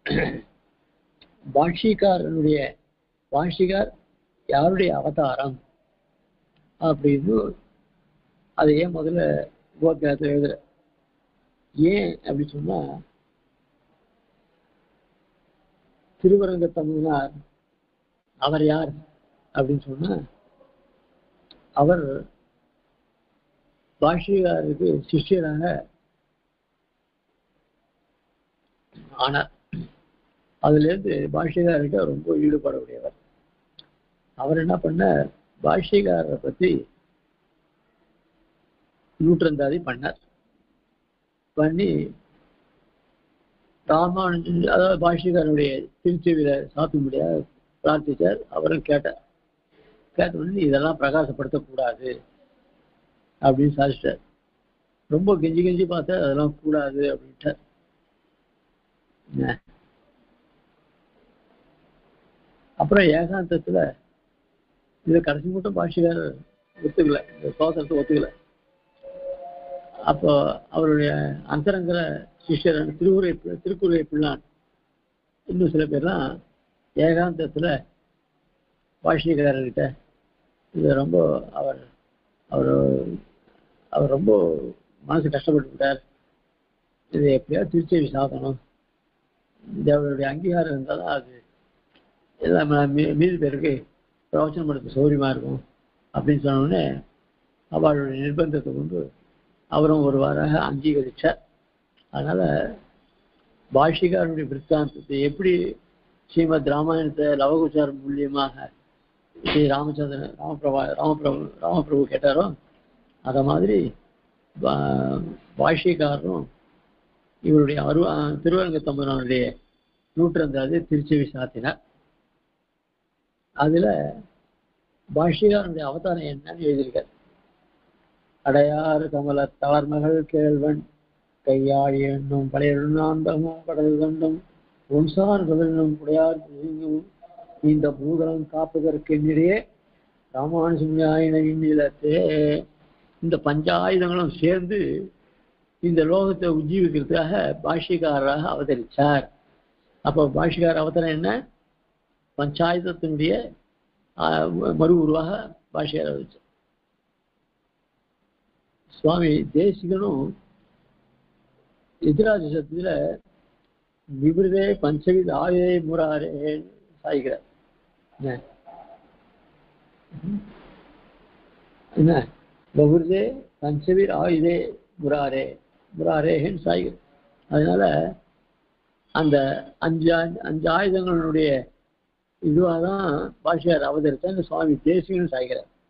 பாஷ்யக்காரனுடைய பாஷ்யக்கார் யாருடைய அவதாரம் அப்படின்னு அதையே முதல்ல உபோத்காரத்தில் எழுதுற. ஏன் அப்படி சொன்னா, திருவரங்க தமுதனார் அவர் யார் அப்படின்னு சொன்னா, அவர் பாஷ்யக்காரருக்கு சிஷ்யராக ஆனார். அதுல இருந்து பாஷ்யக்காரர்கிட்ட ரொம்ப ஈடுபடக்கூடியவர். அவர் என்ன பண்ண, பாஷ்யக்காரரை பத்தி நூற்றந்தாதி பண்ணார். பண்ணி ராமானுஜன், அதாவது பாஷ்யக்காரனுடைய திருச்செவியில சாத்தும்படியாக பிரார்த்திச்சார். அவரும் கேட்டார். கேட்ட உடனே இதெல்லாம் பிரகாசப்படுத்தக்கூடாது அப்படின்னு சாதிச்சிட்டார். ரொம்ப கெஞ்சி கெஞ்சி பார்த்தா அதெல்லாம் கூடாது அப்படின்ட்டார். அப்புறம் ஏகாந்தத்துல இதை கடைசி மட்டும் பாஷ்யக்காரர் ஒத்துக்கல, இந்த சோதனத்தை ஒத்துக்கல. அப்போ அவருடைய அந்தரங்கர சிஷ்யரான திருக்குறை பிள்ளான் இன்னும் சில பேர்லாம் ஏகாந்தத்துல பாஷ்யக்காரர்கிட்ட இது ரொம்ப அவர் அவர் அவர் ரொம்ப மனசு கஷ்டப்பட்டுட்டார், இது எப்படியாவது திருச்செவி சாதனம், அவருடைய அங்கீகாரம் இருந்தால் தான் அது எல்லாம் மீதி பேருக்கு பிரவச்சனம் படுத்த சௌரியமா இருக்கும் அப்படின்னு சொன்ன உடனே அவருடைய நிர்பந்தத்தை கொண்டு அவரும் ஒருவாறாக அங்கீகரிச்சார். அதனால பாஷ்யக்காரனுடைய விற்த்தாந்தத்தை எப்படி ஸ்ரீமத் ராமாயணத்தை லவகுச்சாரம் மூலியமாக ஸ்ரீ ராமபிரபு கேட்டாரோ அத மாதிரி பாஷ்யக்காரரும் இவருடைய திருவரங்க தம்புரானுடைய நூற்றந்தாதி திருச்செவி சாத்தினார். அதுல பாஷ்யக்காரனுடைய அவதாரம் என்னன்னு எழுதியிருக்கார். அடையாறு கமல தளர்மகள் கேள்வன் கையாழி எண்ணும் பழையந்தமும் கடல் கண்டும் ஒன்சார் பதிலும் குடையார் இந்த பூதலம் காப்பதற்கு நிறைய ராமானுஜாயினின் நிலத்தே இந்த பஞ்சாயுதங்களும் சேர்ந்து இந்த லோகத்தை உஜ்ஜீவிக்கிறதுக்காக பாஷ்யக்காரராக அவதரிச்சார். அப்போ பாஷ்யக்கார அவதாரம் என்ன, பஞ்சாயுதத்தினுடைய மறு உருவாக பாஷ்யக்கார அவதரிச்சார். சுவாமி தேசிகனும் எதிராஜ சத்துல விபுதே பஞ்சவித ஆயுதே முராரே சாய்கிறார். என்ன பகுர்தே பஞ்சவீர் ஆயுதே முராரே முராரேன்னு சாய்கிறார். அதனால அந்த அஞ்சு ஆயுதங்களுடைய இதுவாக தான் பாஷ்யக்காரர் அவதரித்த சுவாமி தேசிகனும் சாய்கிறார்.